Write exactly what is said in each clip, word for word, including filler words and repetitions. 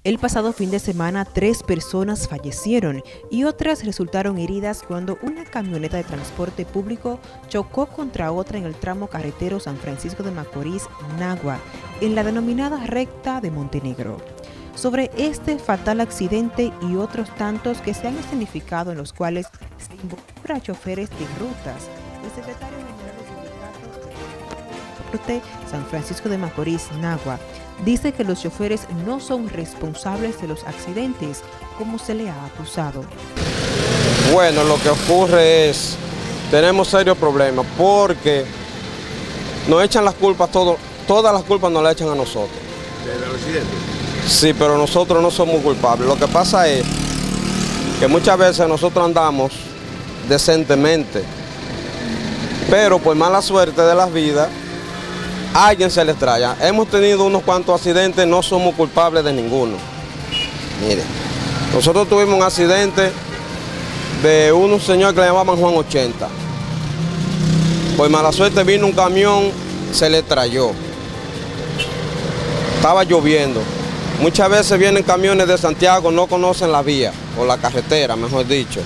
El pasado fin de semana, tres personas fallecieron y otras resultaron heridas cuando una camioneta de transporte público chocó contra otra en el tramo carretero San Francisco de Macorís, Nagua, en la denominada recta de Montenegro. Sobre este fatal accidente y otros tantos que se han escenificado en los cuales se involucra a choferes de rutas, el secretario general del Sindicato de San Francisco de Macorís, Nagua, dice que los choferes no son responsables de los accidentes, como se le ha acusado. Bueno, lo que ocurre es, tenemos serios problemas porque nos echan las culpas, todo, todas las culpas nos las echan a nosotros. ¿Del accidente? Sí, pero nosotros no somos culpables. Lo que pasa es que muchas veces nosotros andamos decentemente, pero por mala suerte de las vidas, alguien se les trae. Hemos tenido unos cuantos accidentes, no somos culpables de ninguno. Mire, nosotros tuvimos un accidente de un señor que le llamaban Juan ochenta. Por mala suerte vino un camión, se le trayó. Estaba lloviendo. Muchas veces vienen camiones de Santiago, no conocen la vía, o la carretera, mejor dicho.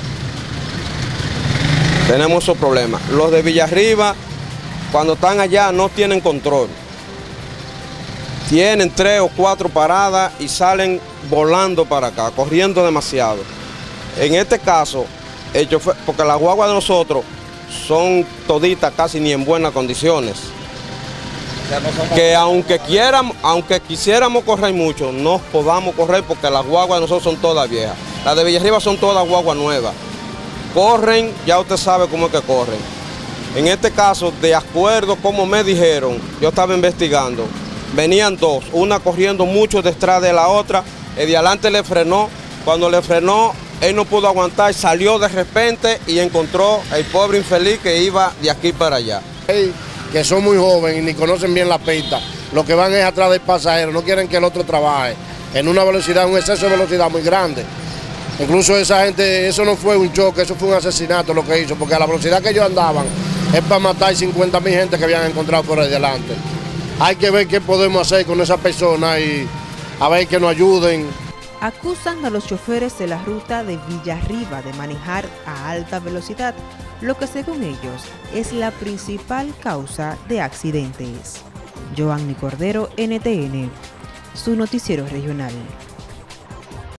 Tenemos esos problemas. Los de Villarriba, cuando están allá, no tienen control. Tienen tres o cuatro paradas y salen volando para acá, corriendo demasiado. En este caso, el chofer, porque las guaguas de nosotros son toditas casi ni en buenas condiciones. Que aunque quieramos, aunque quisiéramos correr mucho, no podamos correr porque las guaguas de nosotros son todas viejas. Las de Villarriba son todas guaguas nuevas. Corren, ya usted sabe cómo es que corren. En este caso, de acuerdo como me dijeron, yo estaba investigando, venían dos, una corriendo mucho detrás de la otra, el de adelante le frenó, cuando le frenó, él no pudo aguantar, salió de repente y encontró el pobre infeliz que iba de aquí para allá. Hey, que son muy jóvenes y ni conocen bien la pista, lo que van es atrás del pasajero, no quieren que el otro trabaje en una velocidad, un exceso de velocidad muy grande. Incluso esa gente, eso no fue un choque, eso fue un asesinato lo que hizo, porque a la velocidad que ellos andaban es para matar cincuenta mil gente que habían encontrado por ahí delante. Hay que ver qué podemos hacer con esa persona y a ver que nos ayuden. Acusan a los choferes de la ruta de Villarriba de manejar a alta velocidad, lo que según ellos es la principal causa de accidentes. Joanny Cordero, N T N, su noticiero regional.